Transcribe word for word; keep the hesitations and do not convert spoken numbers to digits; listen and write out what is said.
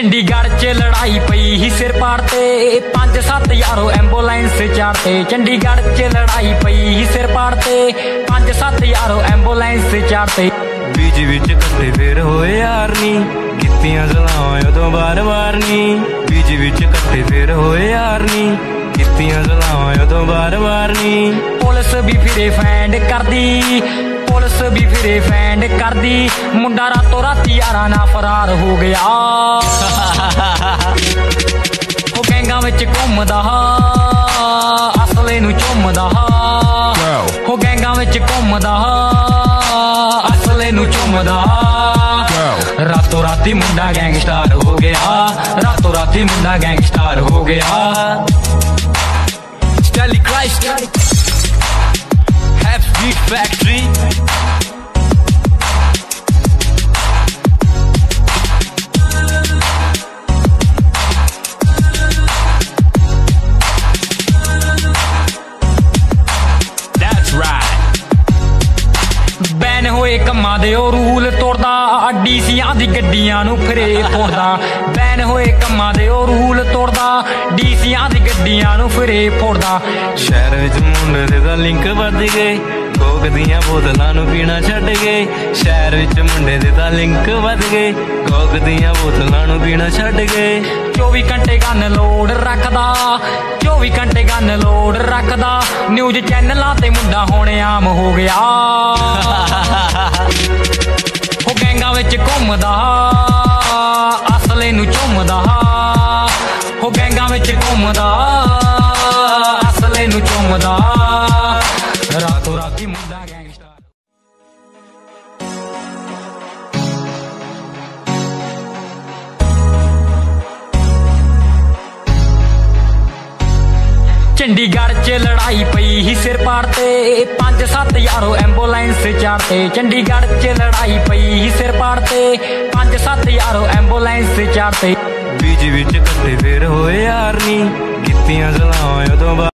चंडीगढ़ च लड़ाई पई ही सिर पाड़ते पांच सत्त यारो एम्बुलेंस चाड़ते। चंडीगढ़ च लड़ाई पई ही सिर पाड़ते पांच सत्त यारो एम्बुलेंस चाड़ते। बीच बिच कट्टे फिर होए यार नी कित्तियां सलावां उदों बार बार नी। बीच बिच कट्टे फिर होए यार नी कित्तियां सलावां उदों बार बार नी। पुलिस भी फिरे फैंड करदी पुलिस भी फिरे फैंड करदी मुंडा रातों राती यारा ना फरार हो गया। ओ गैंगां विच घुमदा असले नूं चुमदा हो गैंगां विच घुमदा असले नूं चुमदा। रातों राती मुंडा गैंगस्टार हो गया रातों राती मुंडा गैंगस्टार हो गया। Stally Christ Have Beat Factory That's right ban होए कम्मां दे ओ रूल तोड़दा डीसीआं दी गड्डियां नूं फिरे फोड़दा। बैन होए कम्मां दे ओ रूल तोड़दा डीसीआं दी गड्डियां नूं फिरे फोड़दा। शहर विच मुंडे दे तां लिंक वध गए कोक दियां बोतलां नूं पीना छड्ड गए। शहर विच मुंडे दे तां लिंक वध गए कोक दियां बोतलां नूं पीना छड्ड गए। चौबी घंटे गन लोड रखदा चौबी घंटे गन लोड रखदा न्यूज चैनलां ते मुंडा होणे आम हो गया। हो गैंगां विच घुमदा असले नूं चुमदा हो गैंगां विच घुमदा असले नूं चुमदा। रातों राती मुंडा गैंगस्टार। चंडीगढ़ च लड़ाई पई ही सिर पाड़ते पांच सत्त यारो एम्बुलेंस चाड़ते। चंडीगढ़ च लड़ाई पई ही सिर पाड़ते पांच सत्त यारो एम्बुलेंस चाड़ते। बीच बिच कट्टे फिर होए यार नी कित्तियां सलावां उदों